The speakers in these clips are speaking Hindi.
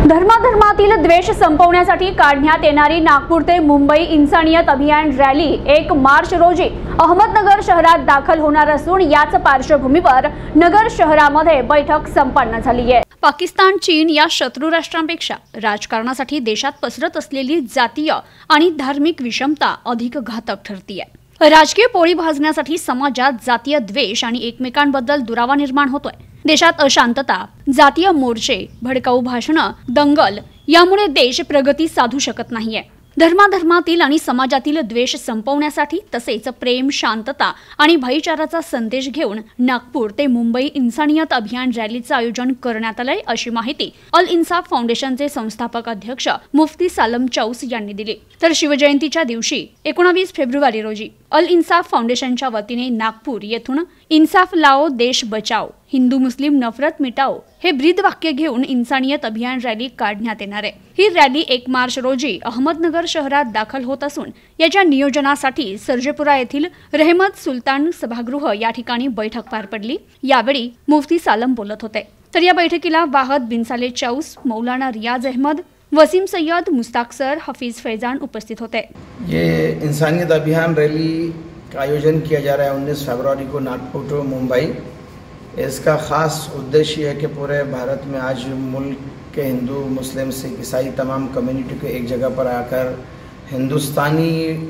धर्माधर्मातील द्वेष संपवण्यासाठी काढण्यात येणारी नागपूर ते मुंबई इन्सानियत अभियान रॅली 1 मार्च रोजी अहमदनगर शहरात दाखल होणार असून याच पार्श्वभूमीवर नगर शहरामध्ये बैठक संपन्न झाली आहे। पाकिस्तान, चीन या शत्रू राष्ट्रांपेक्षा राजकारणासाठी देशात पसरत असलेली जातीय आणि धार्मिक विषमता अधिक घातक ठरते आहे। राजकीय पोळी भाजण्यासाठी समाजात जातीय द्वेष आणि एकमेकांबद्दल दुरावा निर्माण होतोय। देशात अशांतता, जातीय मोर्चे, भडकाऊ भाषणे, दंगल यामुळे देश प्रगती साधू शकत नाहीये। धर्माधर्मातील आणि समाजातील द्वेष संपवण्यासाठी तसेच प्रेम, शांतता आणि भाईचाराचा संदेश घेऊन नागपूर ते मुंबई इन्सानियत अभियान रॅलीचे आयोजन करण्यात आले, अशी माहिती अल इन्साफ फाउंडेशनचे संस्थापक अध्यक्ष मुफ्ती सालम चौस यांनी दिली। तर शिवजयंतीच्या दिवशी 19 फेब्रुवारी रोजी अल इन्साफ फाउंडेशनच्या वतीने नागपूर येथून इन्साफ लाओ देश बचाओ, हिंदू मुस्लिम नफरत मिटाओ हे ब्रीदवाक्य घेऊन इन्सानियत अभियान रॅली काढण्यात येणार आहे। ही रॅली 1 मार्च रोजी अहमदनगर शहरात दाखल होत असून याच्या नियोजनासाठी सर्जेपुरा येथील रहमत सुलतान सभागृह या ठिकाणी बैठक पार पडली। यावेळी मुफ्ती सालम बोलत होते। तर या बैठकीला वाहद बिन साले चौस, मौलाना रियाज अहमद, वसीम सैयद, मुस्ताक सर, हफीज फैजान उपस्थित होते। ये इंसानियत अभियान रैली का आयोजन किया जा रहा है 19 फरवरी को नागपुर टू मुंबई। इसका ख़ास उद्देश्य है कि पूरे भारत में आज मुल्क के हिंदू, मुस्लिम, सिख, ईसाई तमाम कम्युनिटी को एक जगह पर आकर हिंदुस्तानी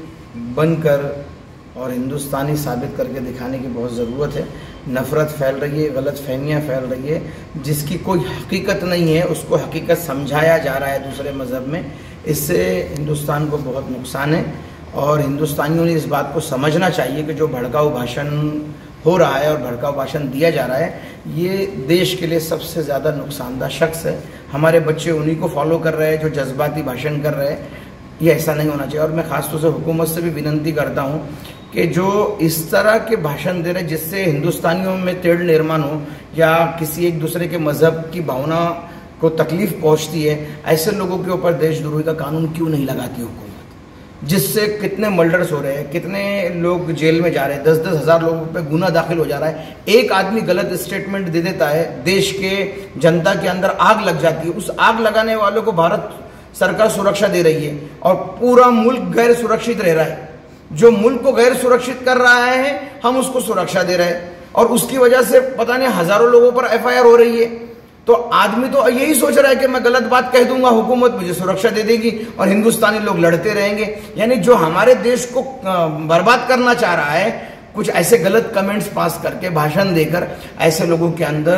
बनकर और हिंदुस्तानी साबित करके दिखाने की बहुत ज़रूरत है। नफ़रत फैल रही है, गलत फहमियाँ फैल रही है, जिसकी कोई हकीकत नहीं है उसको हकीकत समझाया जा रहा है दूसरे मज़हब में। इससे हिंदुस्तान को बहुत नुकसान है और हिंदुस्तानियों ने इस बात को समझना चाहिए कि जो भड़काऊ भाषण हो रहा है और भड़काऊ भाषण दिया जा रहा है, ये देश के लिए सबसे ज़्यादा नुकसानदा शख्स है। हमारे बच्चे उन्हीं को फॉलो कर रहे हैं जो जज्बाती भाषण कर रहे हैं। ये ऐसा नहीं होना चाहिए और मैं ख़ासतौर से हुकूमत से भी विनती करता हूँ कि जो इस तरह के भाषण दे रहे हैं जिससे हिंदुस्तानियों में तेढ़ निर्माण हो या किसी एक दूसरे के मज़हब की भावना को तकलीफ़ पहुँचती है, ऐसे लोगों के ऊपर देशद्रोही का कानून क्यों नहीं लगाती हुकूमत? जिससे कितने मर्डर्स हो रहे हैं, कितने लोग जेल में जा रहे हैं, 10-10 हज़ार लोगों पे गुनाह दाखिल हो जा रहा है। एक आदमी गलत स्टेटमेंट दे देता है, देश के जनता के अंदर आग लग जाती है। उस आग लगाने वालों को भारत सरकार सुरक्षा दे रही है और पूरा मुल्क गैर सुरक्षित रह रहा है। जो मुल्क को गैर सुरक्षित कर रहा है हम उसको सुरक्षा दे रहे हैं और उसकी वजह से पता नहीं हज़ारों लोगों पर FIR हो रही है। तो आदमी तो यही सोच रहा है कि मैं गलत बात कह दूंगा, हुकूमत मुझे सुरक्षा दे देगी और हिंदुस्तानी लोग लड़ते रहेंगे। यानी जो हमारे देश को बर्बाद करना चाह रहा है, कुछ ऐसे गलत कमेंट्स पास करके, भाषण देकर ऐसे लोगों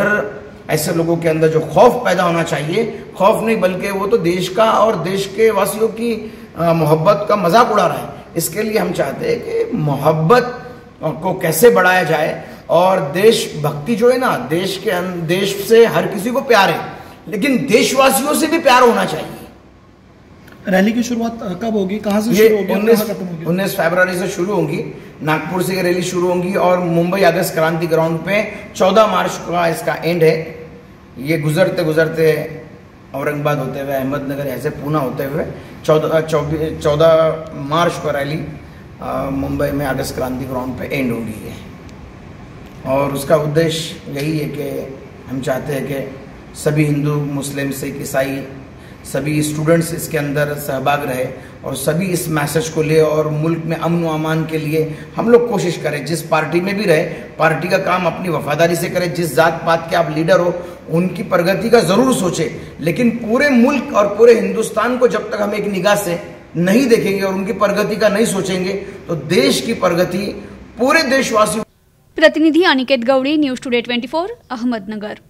के अंदर जो खौफ पैदा होना चाहिए, खौफ नहीं बल्कि वो तो देश का और देश के वासियों की मोहब्बत का मजाक उड़ा रहा है। इसके लिए हम चाहते हैं कि मोहब्बत को कैसे बढ़ाया जाए और देशभक्ति जो है ना, देश से हर किसी को प्यार है, लेकिन देशवासियों से भी प्यार होना चाहिए। रैली की शुरुआत कब होगी, कहाँ से शुरू होगी? 19 फरवरी से शुरू होगी, नागपुर से रैली शुरू होगी और मुंबई अगस्त क्रांति ग्राउंड पे 14 मार्च का इसका एंड है। ये गुजरते गुजरते औरंगाबाद होते हुए, अहमदनगर, ऐसे पूना होते हुए 14 मार्च को रैली मुंबई में अगस्त क्रांति ग्राउंड पे एंड होगी है। और उसका उद्देश्य यही है कि हम चाहते हैं कि सभी हिंदू, मुस्लिम, सिख, ईसाई सभी स्टूडेंट्स इसके अंदर सहभाग रहे और सभी इस मैसेज को ले और मुल्क में अमन व अमान के लिए हम लोग कोशिश करें। जिस पार्टी में भी रहे, पार्टी का काम अपनी वफादारी से करें। जिस जात पात के आप लीडर हो उनकी प्रगति का ज़रूर सोचें, लेकिन पूरे मुल्क और पूरे हिंदुस्तान को जब तक हम एक निगाह से नहीं देखेंगे और उनकी प्रगति का नहीं सोचेंगे तो देश की प्रगति पूरे देशवासियों। प्रतिनिधि अनिकेत गौड़ी, न्यूज़ टुडे 24, अहमदनगर।